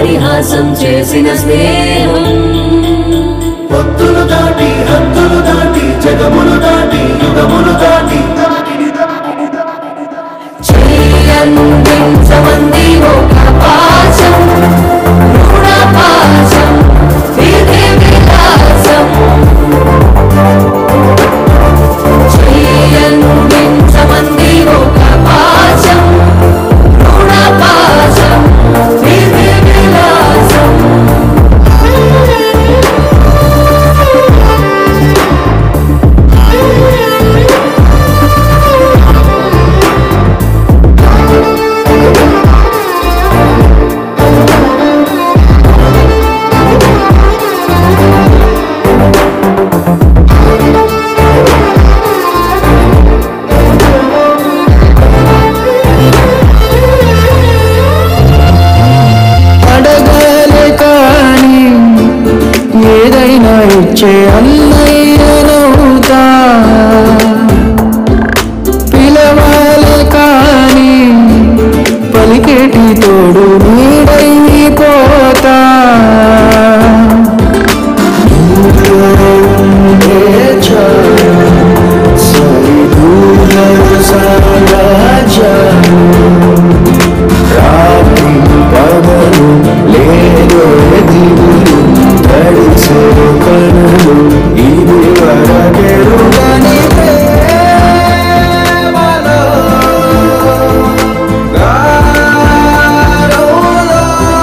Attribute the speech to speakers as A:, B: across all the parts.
A: పరిహాసం చేసిన స్నేహం
B: పొత్తులు దాటి హద్దులు దాటి జగములు దాటి యుగములు దాటి
A: చెయ్యందించమంది ఒక పాశం రుణ పాశం విధి విలాసం చెయ్యందించమంది ఒక పాశం రుణ పాశం విధి విలాసం
C: ఇచ్చే అన్నయ్యనవుతా పిలవాలే కాని పలికేటి తోడు నీడైపోతా రాత్రి పగలు లేదో దిగులు తడిసే కనులు ఇది వరకెరుగని ప్రేమలో గారోలో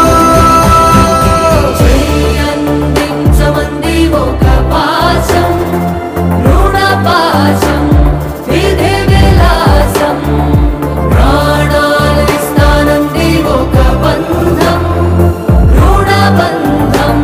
A: చెయ్యందించమంది ఒక పాశం రుణ పాశం విధి విలాసం ప్రాణాలు ఇస్తానంది ఒక బంధం రుణ బంధం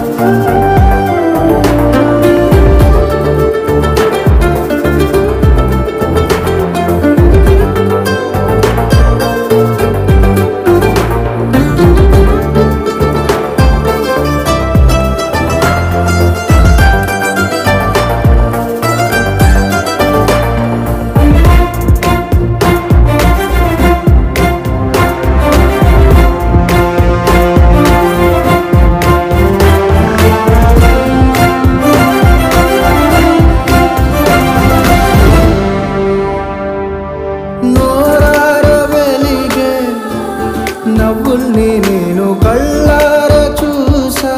C: నవ్వుల్ని నేను కళ్ళార చూసా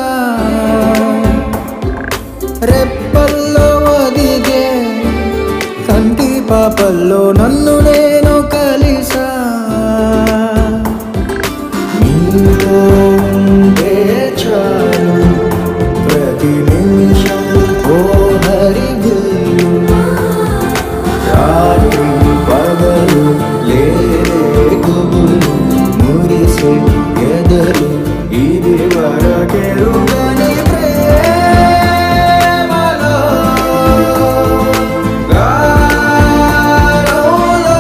C: రెప్పల్లో ఒదిగే కంటి పాపల్లో నన్ను నేను కలిసా నీలో ఉండే చాలు ప్రతి నిమిషం ఓ హరివిల్లు రాత్రి పగలు లేరే గుబులు మురిసే ఎదలు ఇది వరకెరుగని ప్రేమలో గారోలో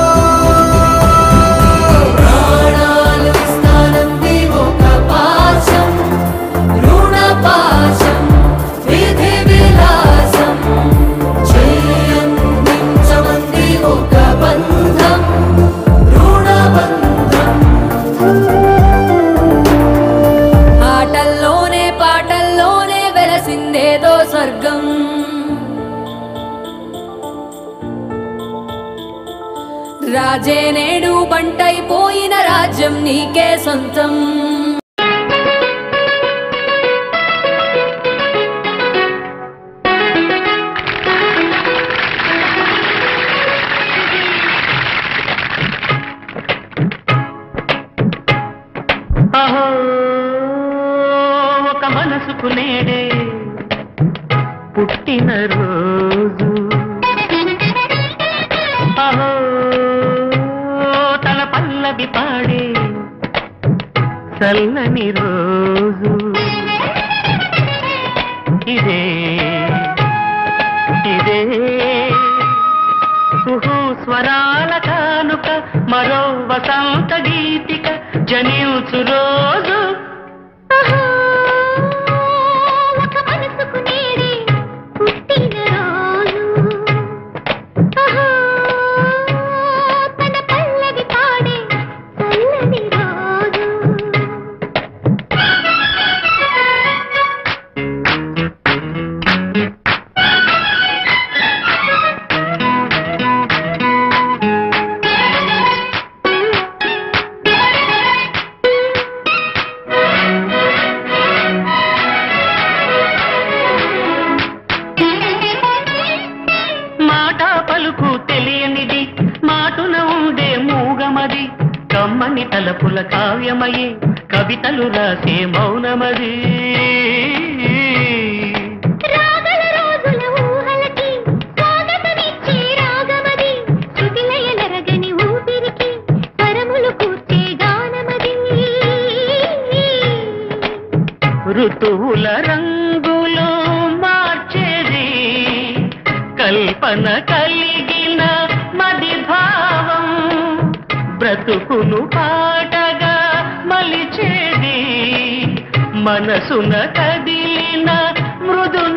A: ప్రాణాలు ఇస్తానంది ఒక పాశం రుణ పాశం విధి విలాసం చెయ్యందించమంది ఒక బంధం రుణ బంధం ఆటల్లోనే పాటల్లోనే వెలసిందేదో స్వర్గం రాజే నేడు బంటైపోయిన రాజ్యం నీకే సొంతం
D: అహో ఒక మనసుకు నేడే పుట్టిన రోజు అహో తన పల్లవి పాడే చల్లని రోజు ఇదే ఇదే కుహు స్వరాల కానుక మరో వసంత గీతిక జనించు రోజు
E: ఒక మనసుకు నేడే పుట్టిన రోజు తన పల్లవి పాడే చల్లని రోజు
D: మాట పలుకు తెలియనిది మాటున ఉండే మూగమది కమ్మని తలపుల కావ్యమయే కవితలు రాసే మౌనమది
E: రాగల రోజుల ఊహలకి స్వాగతమిచ్చే రాగమది శృతిలయలరగని ఊపిరికి పరములు కూర్చే గానమది
D: ఋతువుల రంగులు మార్చేది కల్పన కలిగిన మది భావం బ్రతుకును పాటగా మలిచేది మనసున కదిలిన మృదు